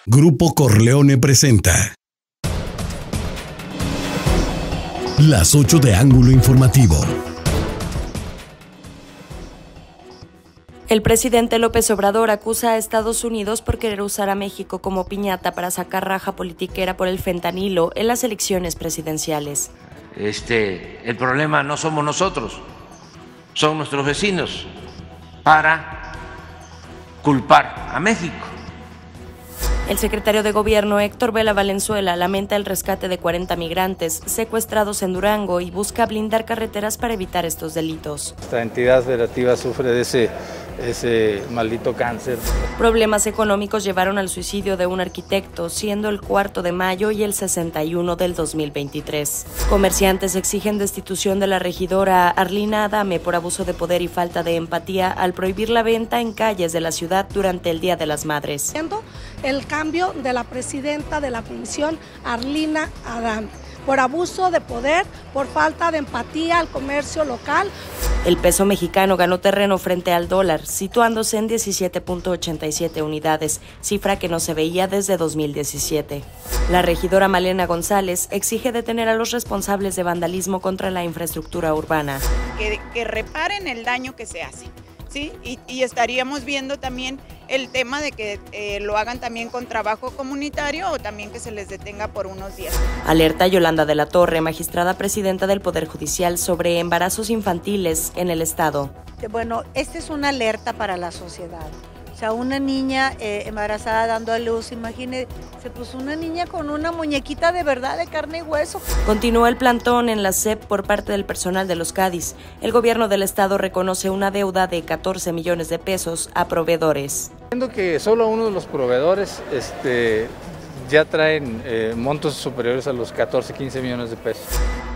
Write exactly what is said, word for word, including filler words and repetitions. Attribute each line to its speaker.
Speaker 1: Grupo Corleone presenta Las ocho de Ángulo Informativo.
Speaker 2: El presidente López Obrador acusa a Estados Unidos por querer usar a México como piñata para sacar raja politiquera por el fentanilo en las elecciones presidenciales.
Speaker 3: Este, el problema no somos nosotros, son nuestros vecinos, para culpar a México.
Speaker 2: El secretario de Gobierno Héctor Vela Valenzuela lamenta el rescate de cuarenta migrantes secuestrados en Durango y busca blindar carreteras para evitar estos delitos.
Speaker 4: Esta entidad federativa sufre de ese, ese maldito cáncer.
Speaker 2: Problemas económicos llevaron al suicidio de un arquitecto, siendo el cuarto de mayo y el sesenta y uno del dos mil veintitrés. Comerciantes exigen destitución de la regidora Arlina Adame por abuso de poder y falta de empatía al prohibir la venta en calles de la ciudad durante el Día de las Madres.
Speaker 5: El cambio de la presidenta de la comisión, Arlina Adame, por abuso de poder, por falta de empatía al comercio local.
Speaker 2: El peso mexicano ganó terreno frente al dólar, situándose en diecisiete punto ochenta y siete unidades, cifra que no se veía desde dos mil diecisiete. La regidora Malena González exige detener a los responsables de vandalismo contra la infraestructura urbana.
Speaker 6: Que, que reparen el daño que se hace. ¿Sí? Y, y estaríamos viendo también el tema de que eh, lo hagan también con trabajo comunitario o también que se les detenga por unos días.
Speaker 2: Alerta Yolanda de la Torre, magistrada presidenta del Poder Judicial, sobre embarazos infantiles en el estado.
Speaker 7: Bueno, esta es una alerta para la sociedad. O sea, una niña eh, embarazada dando a luz, imagínese, pues una niña con una muñequita de verdad de carne y hueso.
Speaker 2: Continúa el plantón en la S E P por parte del personal de los Cádiz. El gobierno del estado reconoce una deuda de catorce millones de pesos a proveedores.
Speaker 4: Entiendo que solo uno de los proveedores este, ya traen eh, montos superiores a los catorce, quince millones de pesos.